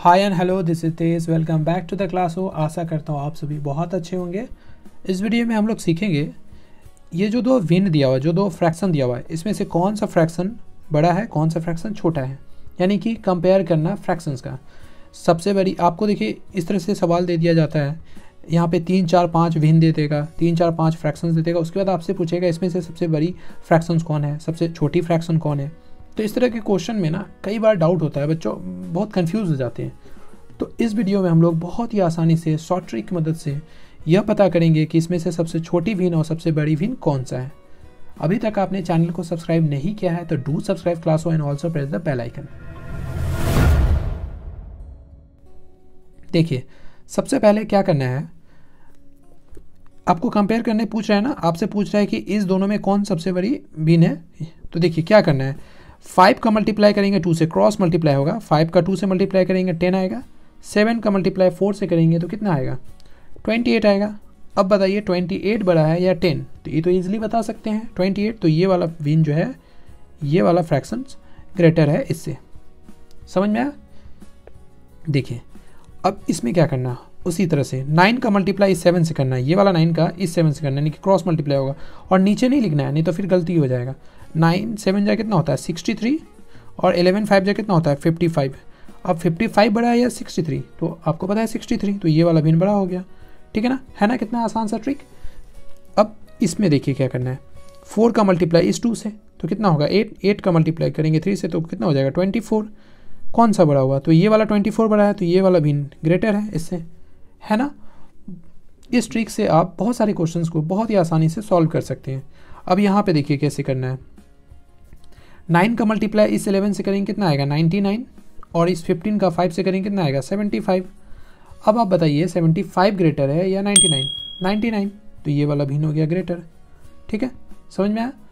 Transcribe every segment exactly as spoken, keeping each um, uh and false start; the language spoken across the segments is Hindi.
Hi and hello, this is Tej. Welcome back to the class. हो आशा करता हूँ आप सभी बहुत अच्छे होंगे। इस वीडियो में हम लोग सीखेंगे ये जो दो भिन्न दिया हुआ है, जो दो फ्रैक्शन दिया हुआ है, इसमें से कौन सा फ्रैक्शन बड़ा है, कौन सा फ्रैक्शन छोटा है, यानी कि कंपेयर करना फ्रैक्शंस का। सबसे बड़ी आपको देखिए इस तरह से सवाल दे दिया जाता है, यहाँ पे तीन चार पाँच भिन्न दे देगा, तीन चार पाँच फ्रैक्शंस दे देगा। उसके बाद आपसे पूछेगा इसमें से सबसे बड़ी फ्रैक्शंस कौन है, सबसे छोटी फ्रैक्शन कौन है। तो इस तरह के क्वेश्चन में ना कई बार डाउट होता है, बच्चों बहुत कंफ्यूज हो जाते हैं। तो इस वीडियो में हम लोग बहुत ही आसानी से शॉर्ट ट्रिक की मदद से यह पता करेंगे कि इसमें से सबसे छोटी भिन्न और सबसे बड़ी भिन्न कौन सा है। अभी तक आपने चैनल को सब्सक्राइब नहीं किया है तो डू सब्सक्राइब क्लासो and also press the bell icon. देखिए सबसे पहले क्या करना है, आपको कंपेयर करने पूछ रहा है ना, आपसे पूछ रहा है कि इस दोनों में कौन सबसे बड़ी भिन्न है। तो देखिए क्या करना है, फाइव का मल्टीप्लाई करेंगे टू से, क्रॉस मल्टीप्लाई होगा। फाइव का टू से मल्टीप्लाई करेंगे टेन आएगा। सेवन का मल्टीप्लाई फोर से करेंगे तो कितना आएगा, ट्वेंटी एट आएगा। अब बताइए ट्वेंटी एट बड़ा है या टेन, तो ये तो इजीली बता सकते हैं ट्वेंटी एट। तो ये वाला भिन्न जो है, ये वाला फ्रैक्शन ग्रेटर है इससे। समझ में आया। देखिए अब इसमें क्या करना, उसी तरह से नाइन का मल्टीप्लाई इस सेवन से करना है, ये वाला नाइन का इस सेवन से करना है, यानी कि क्रॉस मल्टीप्लाई होगा। और नीचे नहीं लिखना है, नहीं तो फिर गलती हो जाएगा। नाइन सेवन जा कितना होता है सिक्सटी थ्री, और इलेवन फाइव जा कितना होता है फिफ्टी फाइव। अब फिफ्टी फाइव बड़ा है या सिक्सटी थ्री, तो आपको पता है सिक्सटी थ्री, तो ये वाला भिन्न बड़ा हो गया। ठीक है ना, है ना, कितना आसान सा ट्रिक। अब इसमें देखिए क्या करना है, फोर का मल्टीप्लाई इस टू से तो कितना होगा एट, एट का मल्टीप्लाई करेंगे थ्री से तो कितना हो जाएगा ट्वेंटी फोर। कौन सा बड़ा हुआ, तो ये वाला ट्वेंटी फोर बड़ा है, तो ये वाला भिन्न ग्रेटर है इससे, है ना। इस ट्रिक से आप बहुत सारे क्वेश्चंस को बहुत ही आसानी से सॉल्व कर सकते हैं। अब यहाँ पे देखिए कैसे करना है, नाइन का मल्टीप्लाई इस इलेवन से करेंगे कितना आएगा नाइन्टी नाइन, और इस फिफ्टीन का फाइव से करेंगे कितना आएगा सेवेंटी फाइव। अब आप बताइए सेवेंटी फाइव ग्रेटर है या नाइन्टी नाइन, नाइन्टी नाइन, तो ये वाला भिन्न हो गया ग्रेटर। ठीक है, समझ में आया।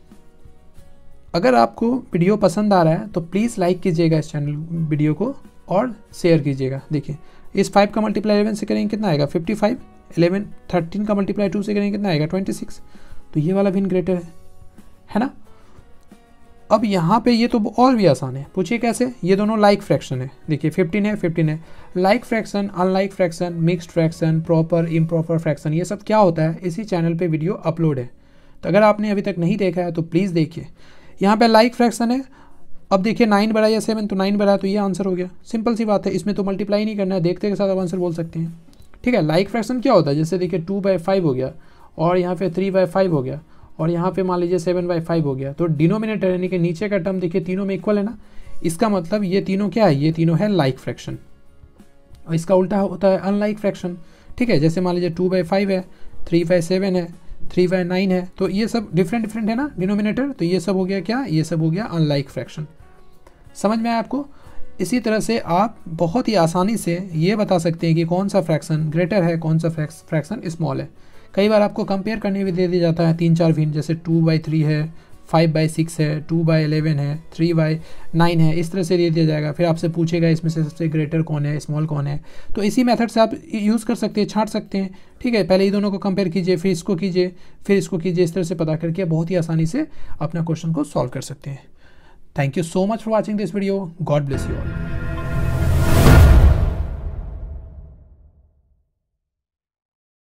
अगर आपको वीडियो पसंद आ रहा है तो प्लीज़ लाइक कीजिएगा इस चैनल वीडियो को और शेयर कीजिएगा। देखिए इस फाइव का मल्टीप्लाई इलेवन से करेंगे कितना आएगा फिफ्टी फाइव, इलेवन थर्टीन का मल्टीप्लाई टू से करेंगे कितना आएगा ट्वेंटी सिक्स, तो ये वाला भिन्न ग्रेटर है, है ना। अब यहाँ पे ये तो और भी आसान है, पूछिए कैसे। ये दोनों लाइक फ्रैक्शन है, देखिए फिफ्टीन है फिफ्टीन है। Like fraction, unlike fraction, mixed fraction, proper improper fraction, ये सब क्या होता है इसी चैनल पे वीडियो अपलोड है। तो अगर आपने अभी तक नहीं देखा है तो प्लीज़ देखिए। यहाँ पे लाइक फ्रैक्शन है। अब देखिए नाइन बड़ा या सेवन, तो नाइन बड़ा तो ये आंसर हो गया। सिंपल सी बात है, इसमें तो मल्टीप्लाई नहीं करना है, देखते के साथ आप आंसर बोल सकते हैं। ठीक है, लाइक फ्रैक्शन क्या होता है, जैसे देखिए टू बाई फाइव हो गया, और यहाँ पे थ्री बाई फाइव हो गया, और यहाँ पे मान लीजिए सेवन बाई फाइव हो गया। तो डिनोमिनेटर यानी कि नीचे का टर्म देखिए तीनों में इक्वल है ना, इसका मतलब ये तीनों क्या है, ये तीनों है लाइक फ्रैक्शन। और इसका उल्टा होता है अनलाइक फ्रैक्शन। ठीक है, जैसे मान लीजिए टू बाई फाइव है, थ्री बाई सेवन है, थ्री बाई नाइन है, तो ये सब डिफरेंट डिफरेंट है ना डिनोमिनेटर, तो ये सब हो गया क्या, ये सब हो गया अनलाइक फ्रैक्शन। समझ में आया आपको। इसी तरह से आप बहुत ही आसानी से ये बता सकते हैं कि कौन सा फ्रैक्शन ग्रेटर है, कौन सा फ्रैक्शन स्मॉल है। कई बार आपको कंपेयर करने भी दे दिया जाता है तीन चार भिन्न, जैसे टू बाई थ्री है, फाइव बाई सिक्स है, टू बाई इलेवन है, थ्री बाई नाइन है, इस तरह से दे दिया जाएगा। फिर आपसे पूछेगा इसमें से सबसे ग्रेटर कौन है, स्मॉल कौन है। तो इसी मेथड से आप यूज़ कर सकते हैं, छांट सकते हैं। ठीक है, पहले ये दोनों को कंपेयर कीजिए, फिर इसको कीजिए, फिर इसको कीजिए, इस तरह से पता करके बहुत ही आसानी से अपना क्वेश्चन को सॉल्व कर सकते हैं। Thank you so much for watching this video. God bless you all.